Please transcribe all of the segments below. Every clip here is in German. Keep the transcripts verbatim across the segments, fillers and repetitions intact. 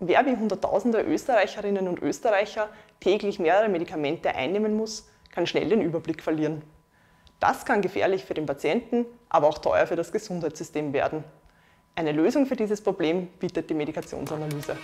Wer wie Hunderttausende Österreicherinnen und Österreicher täglich mehrere Medikamente einnehmen muss, kann schnell den Überblick verlieren. Das kann gefährlich für den Patienten, aber auch teuer für das Gesundheitssystem werden. Eine Lösung für dieses Problem bietet die Medikationsanalyse.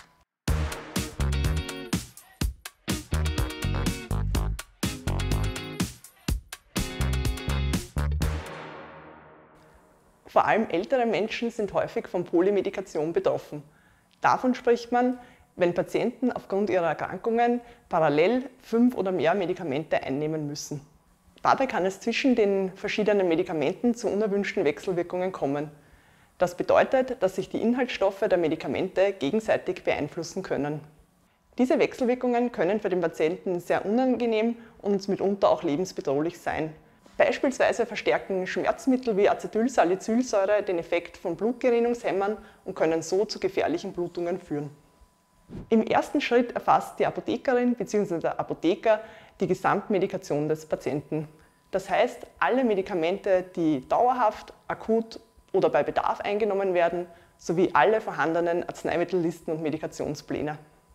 Vor allem ältere Menschen sind häufig von Polymedikation betroffen. Davon spricht man, wenn Patienten aufgrund ihrer Erkrankungen parallel fünf oder mehr Medikamente einnehmen müssen. Dabei kann es zwischen den verschiedenen Medikamenten zu unerwünschten Wechselwirkungen kommen. Das bedeutet, dass sich die Inhaltsstoffe der Medikamente gegenseitig beeinflussen können. Diese Wechselwirkungen können für den Patienten sehr unangenehm und mitunter auch lebensbedrohlich sein. Beispielsweise verstärken Schmerzmittel wie Acetylsalicylsäure den Effekt von Blutgerinnungshemmern und können so zu gefährlichen Blutungen führen. Im ersten Schritt erfasst die Apothekerin bzw. der Apotheker die Gesamtmedikation des Patienten. Das heißt, alle Medikamente, die dauerhaft, akut oder bei Bedarf eingenommen werden, sowie alle vorhandenen Arzneimittellisten und Medikationspläne.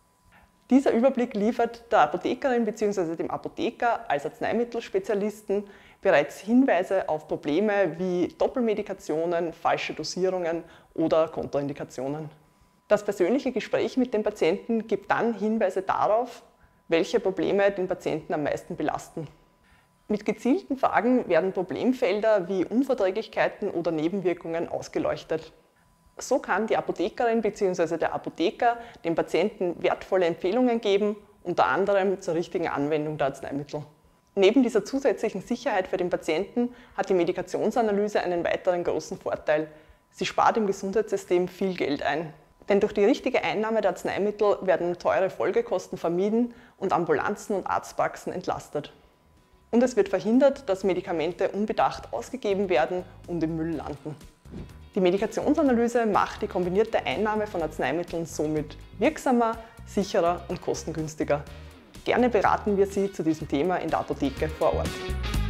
Dieser Überblick liefert der Apothekerin bzw. dem Apotheker als Arzneimittelspezialisten bereits Hinweise auf Probleme wie Doppelmedikationen, falsche Dosierungen oder Kontraindikationen. Das persönliche Gespräch mit dem Patienten gibt dann Hinweise darauf, welche Probleme den Patienten am meisten belasten. Mit gezielten Fragen werden Problemfelder wie Unverträglichkeiten oder Nebenwirkungen ausgeleuchtet. So kann die Apothekerin bzw. der Apotheker dem Patienten wertvolle Empfehlungen geben, unter anderem zur richtigen Anwendung der Arzneimittel. Neben dieser zusätzlichen Sicherheit für den Patienten hat die Medikationsanalyse einen weiteren großen Vorteil. Sie spart im Gesundheitssystem viel Geld ein. Denn durch die richtige Einnahme der Arzneimittel werden teure Folgekosten vermieden und Ambulanzen und Arztpraxen entlastet. Und es wird verhindert, dass Medikamente unbedacht ausgegeben werden und im Müll landen. Die Medikationsanalyse macht die kombinierte Einnahme von Arzneimitteln somit wirksamer, sicherer und kostengünstiger. Gerne beraten wir Sie zu diesem Thema in der Apotheke vor Ort.